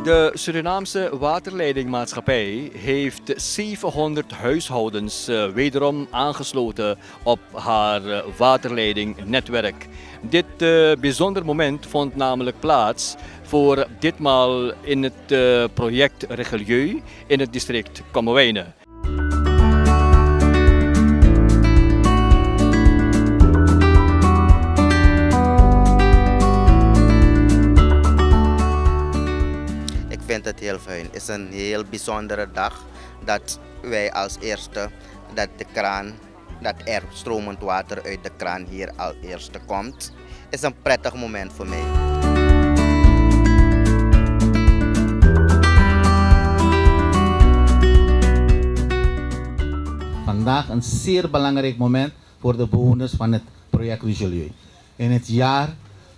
De Surinaamse Waterleidingmaatschappij heeft 700 huishoudens wederom aangesloten op haar waterleidingnetwerk. Dit bijzonder moment vond namelijk plaats voor ditmaal in het project Richelieu in het district Kommerwijnen. Ik vind het heel fijn. Het is een heel bijzondere dag dat wij als eerste, dat er stromend water uit de kraan hier als eerste komt. Het is een prettig moment voor mij. Vandaag een zeer belangrijk moment voor de bewoners van het project Richelieu. In het jaar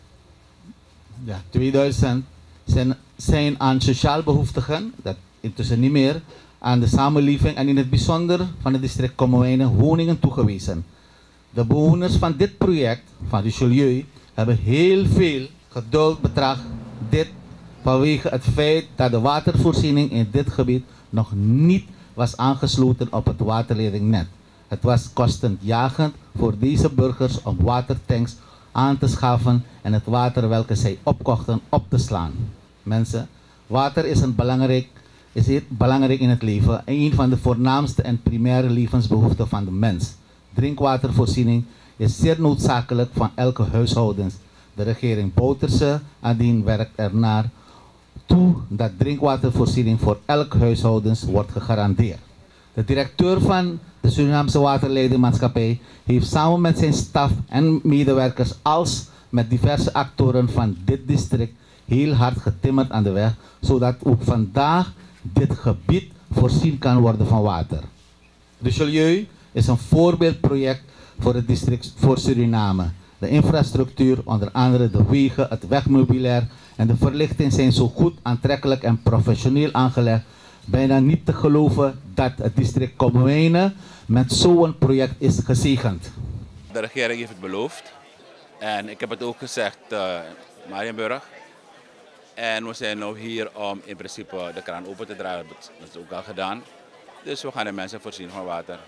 2000 zijn aan sociaal behoeftigen, dat intussen niet meer, aan de samenleving en in het bijzonder van het district Kommerwijnen woningen toegewezen. De bewoners van dit project, van Richelieu, hebben heel veel geduld betracht. Dit vanwege het feit dat de watervoorziening in dit gebied nog niet was aangesloten op het waterleidingnet. Het was kostendjagend voor deze burgers om watertanks aan te schaffen en het water welke zij opkochten op te slaan. Mensen, water is heel belangrijk in het leven en een van de voornaamste en primaire levensbehoeften van de mens. Drinkwatervoorziening is zeer noodzakelijk van elke huishouden. De regering Bouterse aandien werkt ernaar toe dat drinkwatervoorziening voor elk huishouden wordt gegarandeerd. De directeur van de Surinaamse Waterleidingmaatschappij heeft samen met zijn staf en medewerkers als met diverse actoren van dit district heel hard getimmerd aan de weg, zodat ook vandaag dit gebied voorzien kan worden van water. Richelieu is een voorbeeldproject voor het district voor Suriname. De infrastructuur, onder andere de wegen, het wegmeubilair en de verlichting zijn zo goed, aantrekkelijk en professioneel aangelegd. Bijna niet te geloven dat het district Kommerwijnen met zo'n project is gezegend. De regering heeft het beloofd en ik heb het ook gezegd Marienburg. En we zijn nu hier om in principe de kraan open te draaien. Dat is ook al gedaan. Dus we gaan de mensen voorzien van water.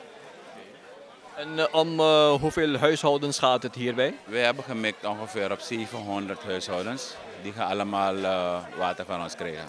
En om hoeveel huishoudens gaat het hierbij? We hebben gemikt ongeveer op 700 huishoudens. Die gaan allemaal water van ons krijgen.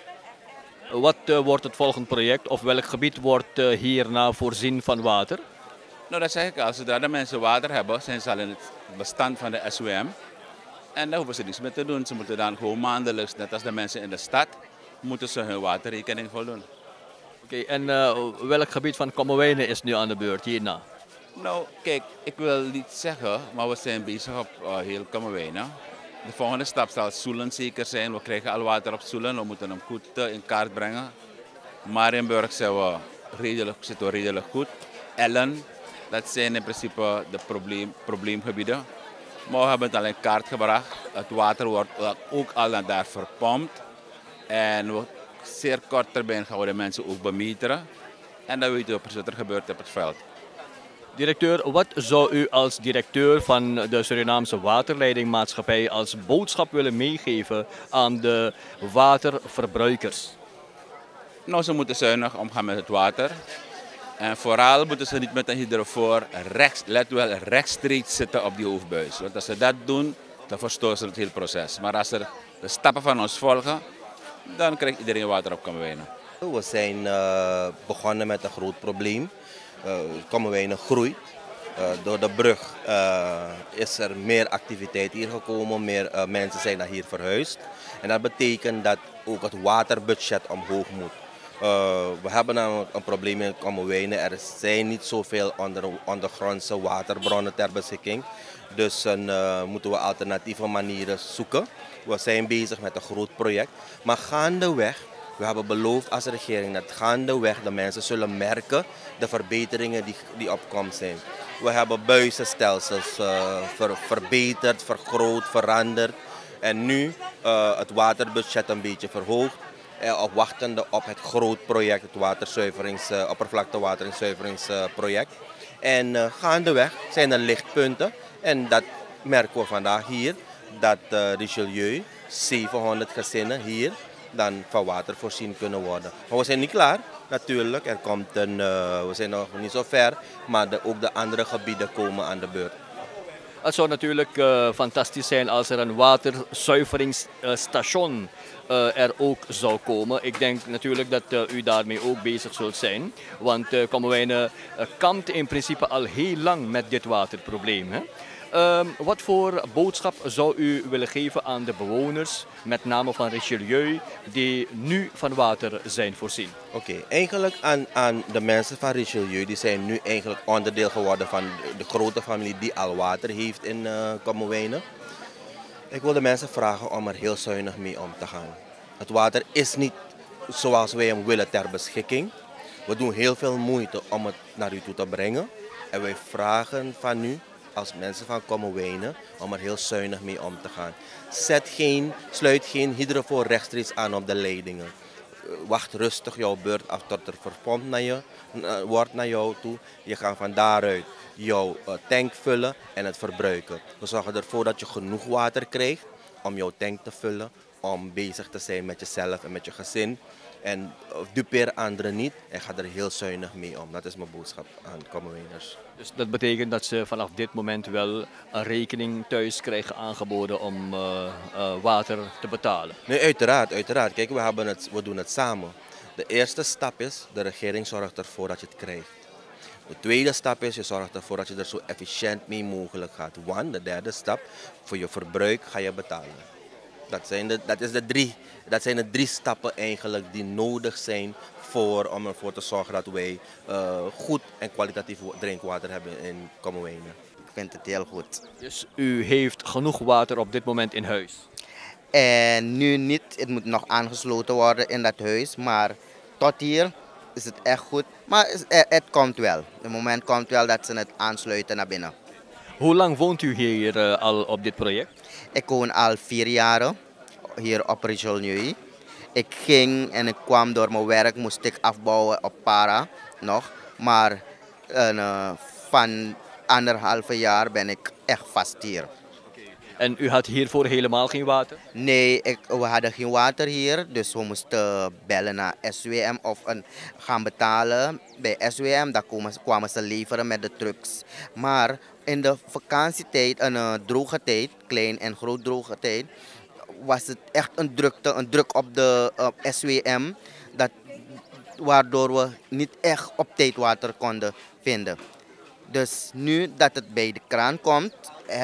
Wat wordt het volgende project of welk gebied wordt hierna voorzien van water? Nou, dat zeg ik al. Zodra de mensen water hebben, zijn ze al in het bestand van de SWM. En daar hoeven ze niets mee te doen. Ze moeten dan gewoon maandelijks, net als de mensen in de stad, moeten ze hun waterrekening voldoen. Oké, en welk gebied van Kommerwijnen is nu aan de beurt hierna? Nou, kijk, ik wil niet zeggen, maar we zijn bezig op heel Kommerwijnen. De volgende stap zal Soelen zeker zijn. We krijgen al water op Soelen, we moeten hem goed in kaart brengen. Marienburg zitten we redelijk goed. Ellen, dat zijn in principe de probleemgebieden. Maar we hebben het al in kaart gebracht. Het water wordt ook al naar daar verpompt. En zeer kort termijn gaan we de mensen ook bemeteren. En dan weten we precies wat er gebeurt op het veld. Directeur, wat zou u als directeur van de Surinaamse Waterleidingmaatschappij als boodschap willen meegeven aan de waterverbruikers? Nou, ze moeten zuinig omgaan met het water. En vooral moeten ze niet met een hydrofoor rechtstreeks zitten op die hoofdbuis. Want als ze dat doen, dan verstoren ze het hele proces. Maar als ze de stappen van ons volgen, dan krijgt iedereen water op Kommerwijnen. We zijn begonnen met een groot probleem. Kommerwijnen groeit. Door de brug is er meer activiteit hier gekomen, meer mensen zijn naar hier verhuisd. En dat betekent dat ook het waterbudget omhoog moet. We hebben namelijk een probleem in Kommerwijnen. Er zijn niet zoveel ondergrondse waterbronnen ter beschikking. Dus moeten we alternatieve manieren zoeken. We zijn bezig met een groot project. Maar gaandeweg, we hebben beloofd als regering dat gaandeweg de mensen zullen merken de verbeteringen die op komst zijn. We hebben buizenstelsels verbeterd, vergroot, veranderd. En nu het waterbudget een beetje verhoogd. Wachtende op het groot project, het oppervlaktewater- en zuiveringsproject. En gaandeweg zijn er lichtpunten. En dat merken we vandaag hier. Dat Richelieu, 700 gezinnen hier, dan van water voorzien kunnen worden. Maar we zijn niet klaar, natuurlijk. We zijn nog niet zo ver, maar ook de andere gebieden komen aan de beurt. Het zou natuurlijk fantastisch zijn als er een waterzuiveringsstation er ook zou komen. Ik denk natuurlijk dat u daarmee ook bezig zult zijn. Want Kommerwijnen kampt in principe al heel lang met dit waterprobleem. Hè? Wat voor boodschap zou u willen geven aan de bewoners, met name van Richelieu, die nu van water zijn voorzien? Oké, eigenlijk aan de mensen van Richelieu, die zijn nu eigenlijk onderdeel geworden van de grote familie die al water heeft in Kommerwijnen. Ik wil de mensen vragen om er heel zuinig mee om te gaan. Het water is niet zoals wij hem willen ter beschikking. We doen heel veel moeite om het naar u toe te brengen. En wij vragen van u, als mensen van Kommerwijnen, om er heel zuinig mee om te gaan. Sluit geen hydrofoon rechtstreeks aan op de leidingen. Wacht rustig jouw beurt af tot er verpompt wordt naar jou toe. Je gaat van daaruit jouw tank vullen en het verbruiken. We zorgen ervoor dat je genoeg water krijgt om jouw tank te vullen, om bezig te zijn met jezelf en met je gezin. En dupeer anderen niet en ga er heel zuinig mee om. Dat is mijn boodschap aan Kommerwijners. Dus dat betekent dat ze vanaf dit moment wel een rekening thuis krijgen aangeboden om water te betalen? Nee, uiteraard. Kijk, we doen het samen. De eerste stap is, de regering zorgt ervoor dat je het krijgt. De tweede stap is, je zorgt ervoor dat je er zo efficiënt mee mogelijk gaat. De derde stap, voor je verbruik ga je betalen. Dat zijn de drie stappen eigenlijk die nodig zijn om ervoor te zorgen dat wij goed en kwalitatief drinkwater hebben in Kommerwijnen. Ik vind het heel goed. Dus u heeft genoeg water op dit moment in huis? En nu niet, het moet nog aangesloten worden in dat huis, maar tot hier is het echt goed. Maar het komt wel. Het moment komt wel dat ze het aansluiten naar binnen. Hoe lang woont u hier al op dit project? Ik woon al 4 jaar hier op Richelieu. Ik ging en ik kwam door mijn werk, moest ik afbouwen op Para nog. Maar van 1,5 jaar ben ik echt vast hier. En u had hiervoor helemaal geen water? Nee, we hadden geen water hier, dus we moesten bellen naar SWM of gaan betalen bij SWM. Daar kwamen ze leveren met de trucks. Maar in de vakantietijd, een droge tijd, klein en groot droge tijd, was het echt een druk op de SWM, waardoor we niet echt op tijd water konden vinden. Dus nu dat het bij de kraan komt,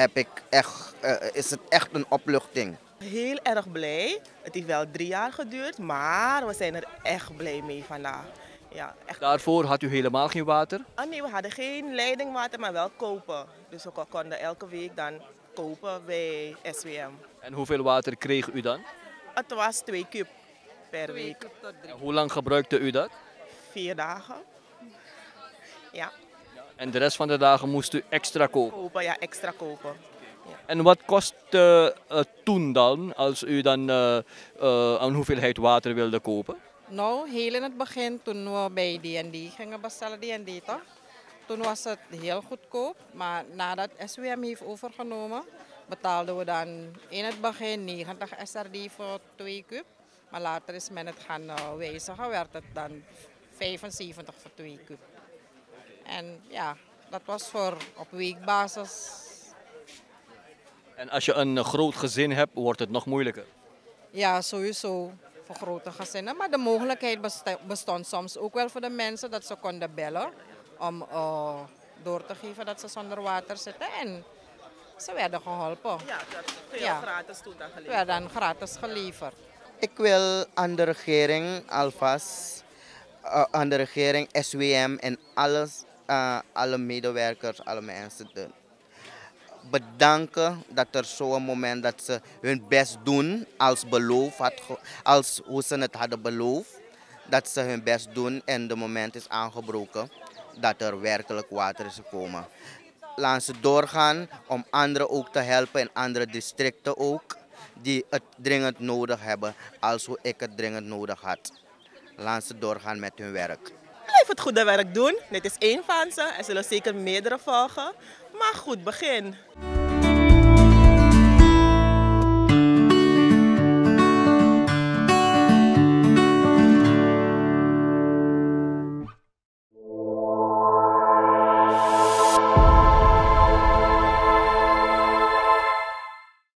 is het echt een opluchting. Heel erg blij. Het heeft wel 3 jaar geduurd, maar we zijn er echt blij mee vandaag. Ja, echt. Daarvoor had u helemaal geen water? Nee, we hadden geen leidingwater, maar wel kopen. Dus we konden elke week dan kopen bij SWM. En hoeveel water kreeg u dan? Het was 2 kub per week. En hoe lang gebruikte u dat? 4 dagen. Ja. En de rest van de dagen moest u extra kopen? Ja, extra kopen. Ja. En wat kostte toen dan, als u dan een hoeveelheid water wilde kopen? Nou, heel in het begin, toen we bij D&D gingen bestellen, D&D toch? Toen was het heel goedkoop, maar nadat SWM heeft overgenomen, betaalden we dan in het begin 90 SRD voor 2 kub. Maar later is men het gaan wijzigen, werd het dan 75 voor 2 kub. En ja, dat was voor op weekbasis. En als je een groot gezin hebt, wordt het nog moeilijker? Ja, sowieso voor grote gezinnen. Maar de mogelijkheid bestond soms ook wel voor de mensen dat ze konden bellen om door te geven dat ze zonder water zitten. En ze werden geholpen. Ja, dat werd gratis toen dan geleverd. Werden gratis geleverd. Ik wil aan de regering alvast, aan de regering, SWM en alle medewerkers, alle mensen bedanken dat er zo'n moment dat ze hun best doen als hoe ze het hadden beloofd. Dat ze hun best doen en de moment is aangebroken dat er werkelijk water is gekomen. Laten ze doorgaan om anderen ook te helpen in andere districten ook, die het dringend nodig hebben als hoe ik het dringend nodig had. Laten ze doorgaan met hun werk. Blijf het goede werk doen. Dit is één van ze. Er zullen zeker meerdere volgen. Maar goed begin.